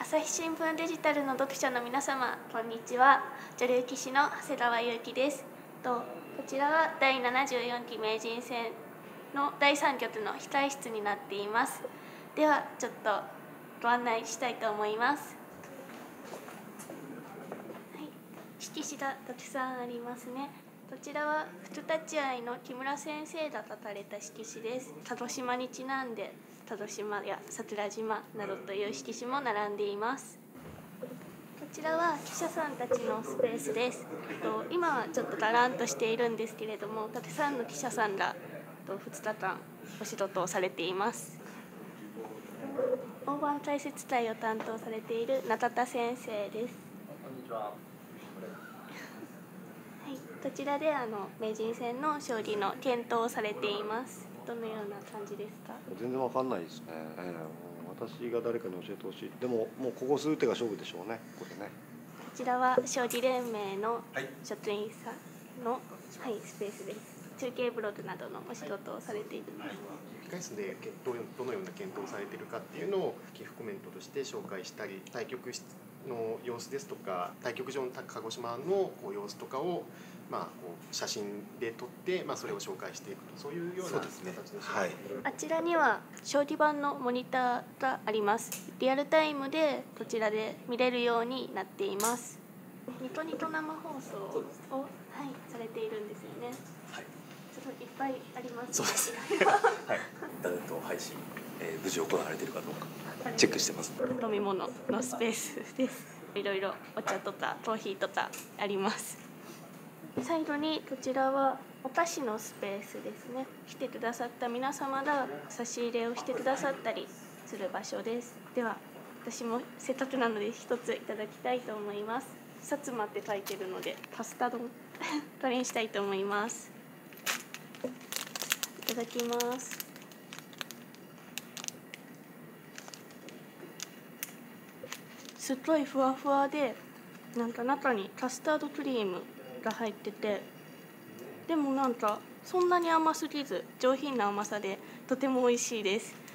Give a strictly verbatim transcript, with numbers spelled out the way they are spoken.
朝日新聞デジタルの読者の皆様、こんにちは。女流棋士の長谷川優希です。とこちらはだいななじゅうよんき名人戦のだいさん局の控室になっています。ではちょっとご案内したいと思います。はい、色紙がたくさんありますね。こちらは普立ち会いの木村先生が書かれた色紙です。佐渡島にちなんで佐渡島や桜島などという色紙も並んでいます。こちらは記者さんたちのスペースです。今はちょっとだらんとしているんですけれども、たくさんの記者さんがふつかかんお仕事をされています。大盤解説会を担当されている中田先生です。 こんにちは。 はい、こちらであの名人戦の将棋の検討をされています。どのような感じですか？ 全然わかんないですね。えー、私が誰かに教えてほしい。でももうここ数手が勝負でしょうね。これね。 こちらは将棋連盟の職員さんの、はい、スペースです。中継ブログなどのお仕事をされている。 控室でどのような検討をされているかっていうのを寄付コメントとして紹介したり、対局室の様子ですとか、対局場の鹿児島のこう様子とかをまあこう写真で撮って、まあそれを紹介していくと、そういうような形で、 はい、あちらには将棋盤のモニターがあります。リアルタイムでこちらで見れるようになっています。ニコニコ生放送を、はい、されているんですよね。 はい。 すごいいっぱいあります。 そうですね。はい。インターネット配信、えー、無事行われているかどうかチェックしてます。 飲み物のスペースです。いろいろお茶とかコーヒーとかあります。最後にこちらはお菓子のスペースですね。来てくださった皆様が差し入れをしてくださったりする場所です。では私もせっかくなので一ついただきたいと思います。薩摩って書いてるのでパスタ丼これにしたいと思います。いただきます。すっごいふわふわで、なんか中にカスタードクリームが入ってて、でもなんかそんなに甘すぎず上品な甘さでとても美味しいです。